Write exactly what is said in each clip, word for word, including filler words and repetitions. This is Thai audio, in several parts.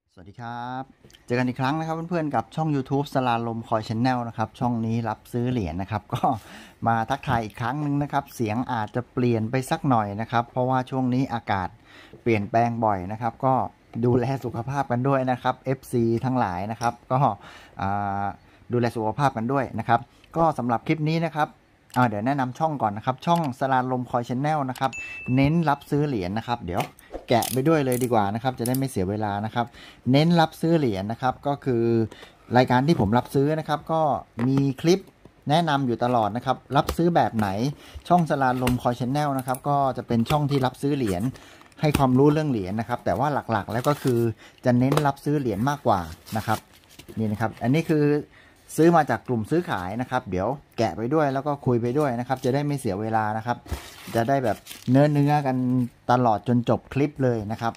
สวัสดีครับเจอกันอีกครั้งนะครับเพื่อนๆกับช่อง YouTube สลาลมคอยชแนลนะครับช่องนี้รับซื้อเหรียญนะครับก็มาทักทายอีกครั้งหนึ่งนะครับเสียงอาจจะเปลี่ยนไปสักหน่อยนะครับเพราะว่าช่วงนี้อากาศเปลี่ยนแปลงบ่อยนะครับก็ดูแลสุขภาพกันด้วยนะครับ เอฟ ซี ทั้งหลายนะครับก็ดูแลสุขภาพกันด้วยนะครับก็สำหรับคลิปนี้นะครับเดี๋ยวแนะนำช่องก่อนนะครับช่องสลาลมคอยชแนลนะครับเน้นรับซื้อเหรียญนะครับเดี๋ยวแกะไปด้วยเลยดีกว่านะครับจะได้ไม่เสียเวลานะครับเน้นรับซื้อเหรียญนะครับก็คือรายการที่ผมรับซื้อนะครับก็มีคลิปแนะนำอยู่ตลอดนะครับรับซื้อแบบไหนช่องสลาลมคอยชแนลนะครับก็จะเป็นช่องที่รับซื้อเหรียญให้ความรู้เรื่องเหรียญนะครับแต่ว่าหลักๆแล้วก็คือจะเน้นรับซื้อเหรียญมากกว่านะครับนี่นะครับอันนี้คือซื้อมาจากกลุ่มซื้อขายนะครับเดี๋ยวแกะไปด้วยแล้วก็คุยไปด้วยนะครับจะได้ไม่เสียเวลานะครับจะได้แบบเนื้อเนื้อกันตลอดจนจบคลิปเลยนะครับ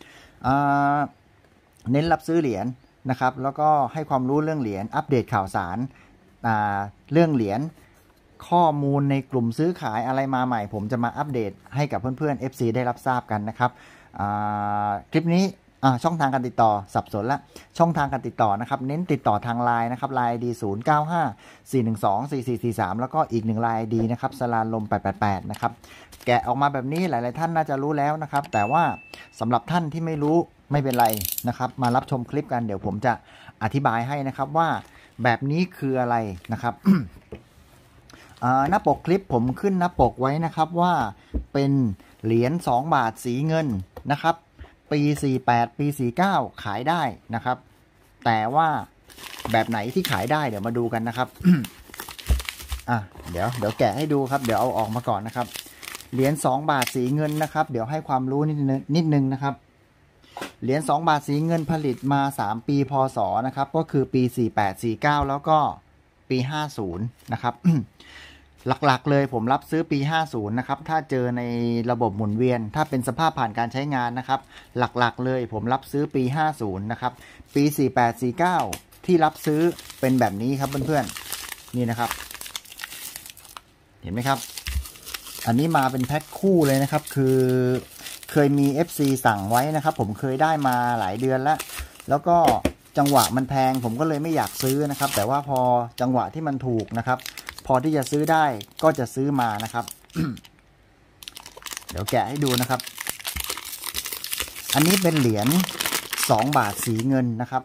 เน้นรับซื้อเหรียญนะครับแล้วก็ให้ความรู้เรื่องเหรียญอัปเดตข่าวสารเรื่องเหรียญข้อมูลในกลุ่มซื้อขายอะไรมาใหม่ผมจะมาอัปเดตให้กับเพื่อนๆ เอฟ ซี ได้รับทราบกันนะครับคลิปนี้ช่องทางการติดต่อสับสนละช่องทางการติดต่อนะครับเน้นติดต่อทางไลน์นะครับไลน์ ดี ศูนย์ เก้า ห้า สี่ หนึ่ง สอง สี่ สี่ สี่ สามแล้วก็อีกหนึ่งไลน์ ดี นะครับสลาลมแปด แปด แปดนะครับแกะออกมาแบบนี้หลายๆท่านน่าจะรู้แล้วนะครับแต่ว่าสำหรับท่านที่ไม่รู้ไม่เป็นไรนะครับมารับชมคลิปกันเดี๋ยวผมจะอธิบายให้นะครับว่าแบบนี้คืออะไรนะครับ หน้าปกคลิปผมขึ้นหน้าปกไว้นะครับว่าเป็นเหรียญสองบาทสีเงินนะครับปีสี่สิบแปดปีสี่สิบเก้าขายได้นะครับแต่ว่าแบบไหนที่ขายได้เดี๋ยวมาดูกันนะครับ อ่ะเดี๋ยวเดี๋ยวแกะให้ดูครับเดี๋ยวเอาออกมาก่อนนะครับเหรียญสองบาทสีเงินนะครับเดี๋ยวให้ความรู้นิดนึงนิดนึงนะครับเหรียญสองบาทสีเงินผลิตมาสามปีพศนะครับก็คือปีสี่สิบแปด สี่สิบเก้าแล้วก็ปีห้าสิบนะครับ หลักๆเลยผมรับซื้อปีห้าสิบนะครับถ้าเจอในระบบหมุนเวียนถ้าเป็นสภาพผ่านการใช้งานนะครับหลักๆเลยผมรับซื้อปีห้าสิบนะครับปีสี่สิบแปด สี่สิบเก้าที่รับซื้อเป็นแบบนี้ครับเพื่อนๆนี่นะครับเห็นไหมครับอันนี้มาเป็นแพ็คคู่เลยนะครับคือเคยมี เอฟ ซี สั่งไว้นะครับผมเคยได้มาหลายเดือนแล้วแล้วก็จังหวะมันแพงผมก็เลยไม่อยากซื้อนะครับแต่ว่าพอจังหวะที่มันถูกนะครับพอที่จะซื้อได้ก็จะซื้อมานะครับ เดี๋ยวแกะให้ดูนะครับอันนี้เป็นเหรียญสองบาทสีเงินนะครับ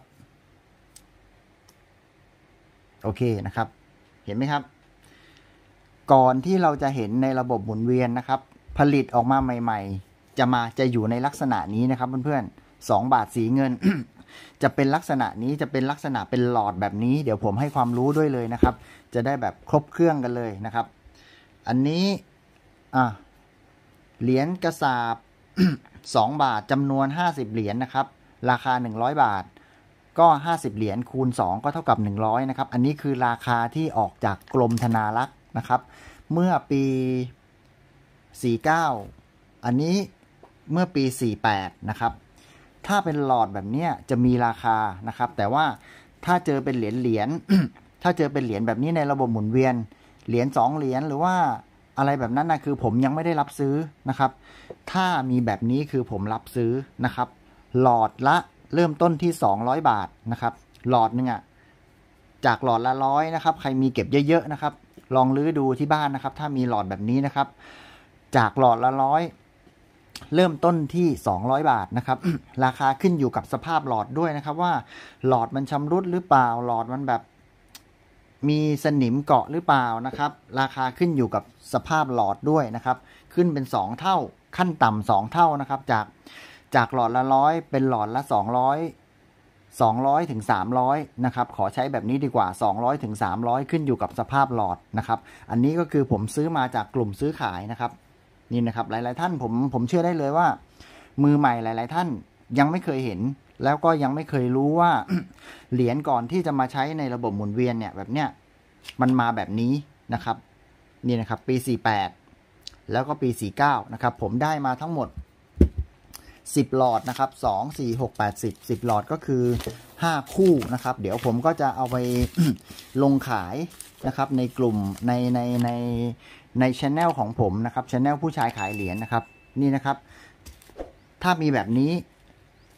โอเคนะครับเห็นไหมครับก่อนที่เราจะเห็นในระบบหมุนเวียนนะครับผลิตออกมาใหม่ๆจะมาจะอยู่ในลักษณะนี้นะครับเพื่อนๆสองบาทสีเงิน จะเป็นลักษณะนี้จะเป็นลักษณะเป็นหลอดแบบนี้เดี๋ยวผมให้ความรู้ด้วยเลยนะครับจะได้แบบครบเครื่องกันเลยนะครับอันนี้อ่ะเหรียญกระสาบ สองบาทจำนวนห้าสิบเหรียญ นะครับราคาหนึ่งร้อยบาทก็ห้าสิบเหรียญคูณสองก็เท่ากับหนึ่งร้อยนะครับอันนี้คือราคาที่ออกจากกรมธนารักษ์นะครับเมื่อปีสี่สิบเก้าอันนี้เมื่อปีสี่สิบแปดนะครับถ้าเป็นหลอดแบบนี้จะมีราคานะครับแต่ว่าถ้าเจอเป็นเหรียญเหรียญ ถ้าเจอเป็นเหรียญแบบนี้ในระบบหมุนเวียนเหรียญสองเหรียญหรือว่าอะไรแบบนั้นนะคือผมยังไม่ได้รับซื้อนะครับถ้ามีแบบนี้คือผมรับซื้อนะครับหลอดละเริ่มต้นที่สองร้อยบาทนะครับหลอดนึงอ่ะจากหลอดละร้อยนะครับใครมีเก็บเยอะๆนะครับลองลื้อดูที่บ้านนะครับถ้ามีหลอดแบบนี้นะครับจากหลอดละร้อยเริ่มต้นที่สองร้อยบาทนะครับ ราคาขึ้นอยู่กับสภาพหลอดด้วยนะครับว่าหลอดมันชำรุดหรือเปล่าหลอดมันแบบมีสนิมเกาะหรือเปล่านะครับราคาขึ้นอยู่กับสภาพหลอดด้วยนะครับขึ้นเป็นสองเท่าขั้นต่ำสองเท่านะครับจากจากหลอดละร้อยเป็นหลอดละสองร้อย สองร้อยถึงสามร้อยนะครับขอใช้แบบนี้ดีกว่าสองร้อยถึงสามร้อยขึ้นอยู่กับสภาพหลอดนะครับอันนี้ก็คือผมซื้อมาจากกลุ่มซื้อขายนะครับนี่นะครับหลายๆท่านผมผมเชื่อได้เลยว่ามือใหม่หลายๆท่านยังไม่เคยเห็นแล้วก็ยังไม่เคยรู้ว่า เหรียญก่อนที่จะมาใช้ในระบบหมุนเวียนเนี่ยแบบเนี้ยมันมาแบบนี้นะครับนี่นะครับปีสี่สิบแปดแล้วก็ปีสี่สิบเก้านะครับผมได้มาทั้งหมดสิบหลอดนะครับสอง สี่ หก แปด สิบ สิบหลอดก็คือห้าคู่นะครับเดี๋ยวผมก็จะเอาไป ลงขายนะครับในกลุ่มในในในใน channel ของผมนะครับ channel ผู้ชายขายเหรียญนะครับนี่นะครับถ้ามีแบบนี้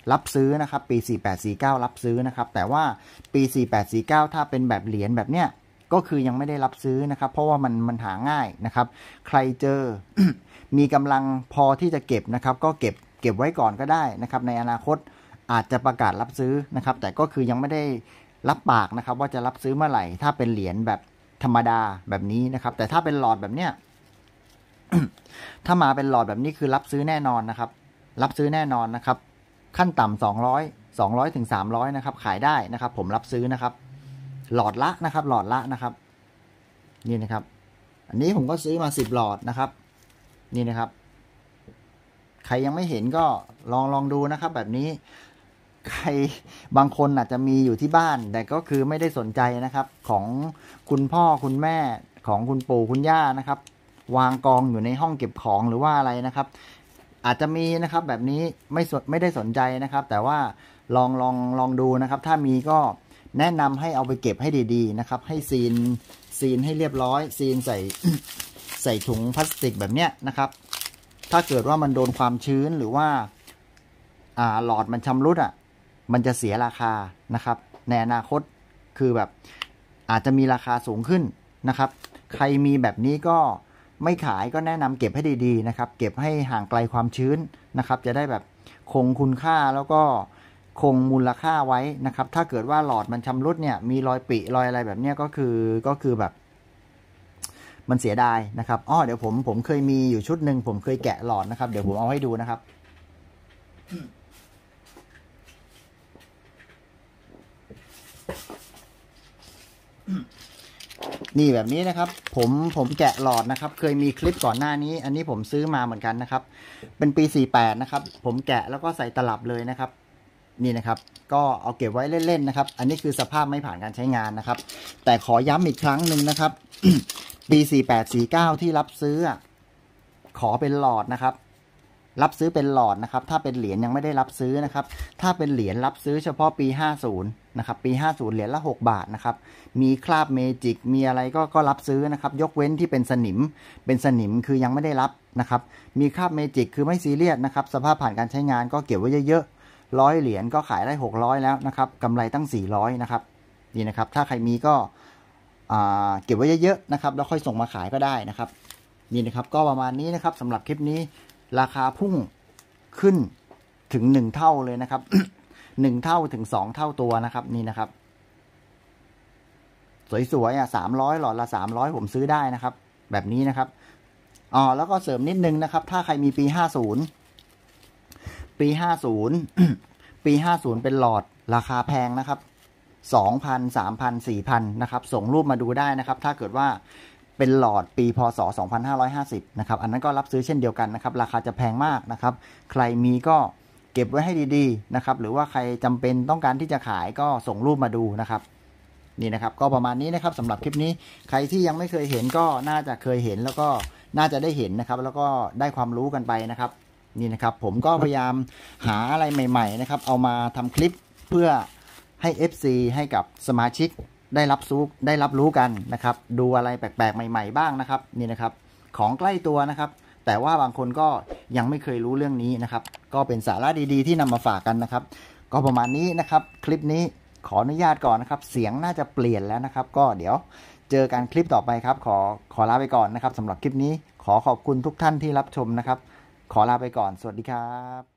รับซื้อนะครับปีสี่แปดสี่เก้ารับซื้อนะครับแต่ว่าปีสี่แปดสี่เก้าถ้าเป็นแบบเหรียญแบบเนี้ยก็คือยังไม่ได้รับซื้อนะครับเพราะว่ามันมันหาง่ายนะครับใครเจอ มีกำลังพอที่จะเก็บนะครับก็เก็บเก็บไว้ก่อนก็ได้นะครับในอนาคตอาจจะประกาศรับซื้อนะครับแต่ก็คือยังไม่ได้รับปากนะครับว่าจะรับซื้อเมื่อไหร่ถ้าเป็นเหรียญแบบธรรมดาแบบนี้นะครับแต่ถ้าเป็นหลอดแบบเนี้ย ถ้ามาเป็นหลอดแบบนี้คือรับซื้อแน่นอนนะครับรับซื้อแน่นอนนะครับขั้นต่ำสองร้อย สองร้อยถึงสามร้อยนะครับขายได้นะครับผมรับซื้อนะครับหลอดละนะครับหลอดละนะครับนี่นะครับอันนี้ผมก็ซื้อมาสิบหลอดนะครับนี่นะครับใครยังไม่เห็นก็ลองลองดูนะครับแบบนี้ใครบางคนอาจจะมีอยู่ที่บ้านแต่ก็คือไม่ได้สนใจนะครับของคุณพ่อคุณแม่ของคุณปู่คุณย่านะครับวางกองอยู่ในห้องเก็บของหรือว่าอะไรนะครับอาจจะมีนะครับแบบนี้ไม่สนไม่ได้สนใจนะครับแต่ว่าลองลองลองดูนะครับถ้ามีก็แนะนำให้เอาไปเก็บให้ดีๆนะครับให้ซีนซีนให้เรียบร้อยซีนใส่ ใส่ถุงพลาสติกแบบเนี้ยนะครับถ้าเกิดว่ามันโดนความชื้นหรือว่าอ่าหลอดมันชำรุดอ่ะมันจะเสียราคานะครับในอนาคตคือแบบอาจจะมีราคาสูงขึ้นนะครับใครมีแบบนี้ก็ไม่ขายก็แนะนำเก็บให้ดีๆนะครับเก็บให้ห่างไกลความชื้นนะครับจะได้แบบคงคุณค่าแล้วก็คงมูลค่าไว้นะครับถ้าเกิดว่าหลอดมันชำรุดเนี่ยมีรอยปิรอยอะไรแบบเนี้ยก็คือก็คือแบบมันเสียดายนะครับอ้อเดี๋ยวผมผมเคยมีอยู่ชุดหนึ่งผมเคยแกะหลอดนะครับเดี๋ยวผมเอาให้ดูนะครับนี่แบบนี้นะครับผมผมแกะหลอดนะครับเคยมีคลิปก่อนหน้านี้อันนี้ผมซื้อมาเหมือนกันนะครับเป็นปีสี่แปดนะครับผมแกะแล้วก็ใส่ตลับเลยนะครับนี่นะครับก็เอาเก็บไว้เล่นๆนะครับอันนี้คือสภาพไม่ผ่านการใช้งานนะครับแต่ขอย้ำอีกครั้งหนึ่งนะครับ ปีสี่แปดสี่เก้าที่รับซื้อขอเป็นหลอดนะครับรับซื้อเป็นหลอดนะครับถ้าเป็นเหรียญยังไม่ได้รับซื้อนะครับถ้าเป็นเหรียญรับซื้อเฉพาะปีห้าสิบนะครับปีห้าสิบเหรียญละหกบาทนะครับมีคราบเมจิกมีอะไรก็ก็รับซื้อนะครับยกเว้นที่เป็นสนิมเป็นสนิมคือยังไม่ได้รับนะครับมีคราบเมจิกคือไม่ซีเรียสนะครับสภาพผ่านการใช้งานก็เก็บไว้เยอะๆร้อยเหรียญก็ขายได้หกร้อยแล้วนะครับกำไรตั้งสี่ร้อยนะครับนี่นะครับถ้าใครมีก็เก็บไว้เยอะๆนะครับแล้วค่อยส่งมาขายก็ได้นะครับนี่นะครับก็ประมาณนี้นะครับสำหรับคลิปนี้ราคาพุ่งขึ้นถึงหนึ่งเท่าเลยนะครับ หนึ่งเท่าถึงสองเท่าตัวนะครับนี่นะครับสวยๆอ่ะสามร้อยหลอดละสามร้อยผมซื้อได้นะครับแบบนี้นะครับอ๋อแล้วก็เสริมนิดนึงนะครับถ้าใครมีปีห้าสิบปีห้าสิบ ปีห้าสิบเป็นหลอดราคาแพงนะครับ สองพัน สามพัน สี่พัน นะครับส่งรูปมาดูได้นะครับถ้าเกิดว่าเป็นหลอดปีพศสองพันห้าร้อยห้าสิบนะครับอันนั้นก็รับซื้อเช่นเดียวกันนะครับราคาจะแพงมากนะครับใครมีก็เก็บไว้ให้ดีๆนะครับหรือว่าใครจำเป็นต้องการที่จะขายก็ส่งรูปมาดูนะครับนี่นะครับก็ประมาณนี้นะครับสำหรับคลิปนี้ใครที่ยังไม่เคยเห็นก็น่าจะเคยเห็นแล้วก็น่าจะได้เห็นนะครับแล้วก็ได้ความรู้กันไปนะครับนี่นะครับผมก็พยายามหาอะไรใหม่ๆนะครับเอามาทำคลิปเพื่อให้ เอฟ ซี ให้กับสมาชิกได้รับรู้ได้รับรู้กันนะครับดูอะไรแปลกๆใหม่ๆบ้างนะครับนี่นะครับของใกล้ตัวนะครับแต่ว่าบางคนก็ยังไม่เคยรู้เรื่องนี้นะครับก็เป็นสาระดีๆที่นำมาฝากกันนะครับก็ประมาณนี้นะครับคลิปนี้ขออนุญาตก่อนนะครับเสียงน่าจะเปลี่ยนแล้วนะครับก็เดี๋ยวเจอกันคลิปต่อไปครับขอขอลาไปก่อนนะครับสำหรับคลิปนี้ขอขอบคุณทุกท่านที่รับชมนะครับขอลาไปก่อนสวัสดีครับ